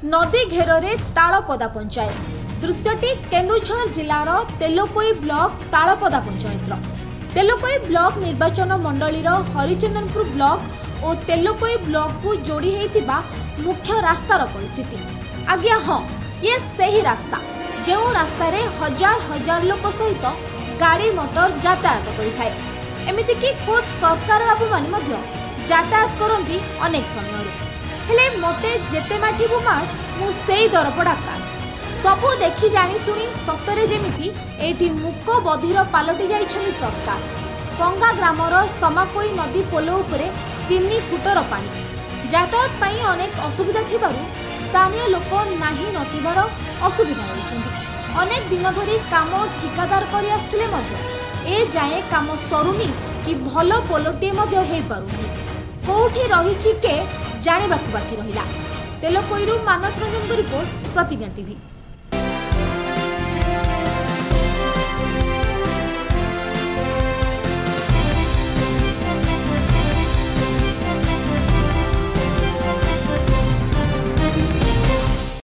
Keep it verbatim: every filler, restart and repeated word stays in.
नदी घेर तालपदा पंचायत दृश्यटी केन्दुझर जिलार तेलकोई ब्लॉक तालपदा पंचायत तेलकोई ब्लॉक निर्वाचन मंडलीर हरिचंदनपुर ब्लॉक और तेलकोई ब्लॉक को जोड़ी होता मुख्य रास्तार परिस्थिति। आज्ञा हाँ, ये सही रास्ता जो रास्ता रे हजार हजार लोक सहित गाड़ी मोटर यातायात करिथाय। एमितिकी खोद सरकार बाबू माने यातायात करती अनेक समय हेले मते जेते माठिबु माठ मु सेई दरपड़ा कार सबु देखी जानी सुनी सतरे जेमिति एठी मुक बधिर पालटी जाइछनी सरकार। पंगा ग्रामर समाकोई नदी पोल उपरे तीन फुटर पानी यातायात पाई अनेक असुविधा थिबारु स्थानीय लोक नाही नथिबार असुविधा होउछन्ति। अनेक दिन धरी काम ठिकादार करि आस्तले मध्ये ए जाए काम सरुनी कि भलो पोलटी मध्ये हेइ पारुनी कोठी रहिछि के जानिबाकु बाकी रहिला। तेलकोईरु मानस रंजन रिपोर्ट प्रतिज्ञा टीवी।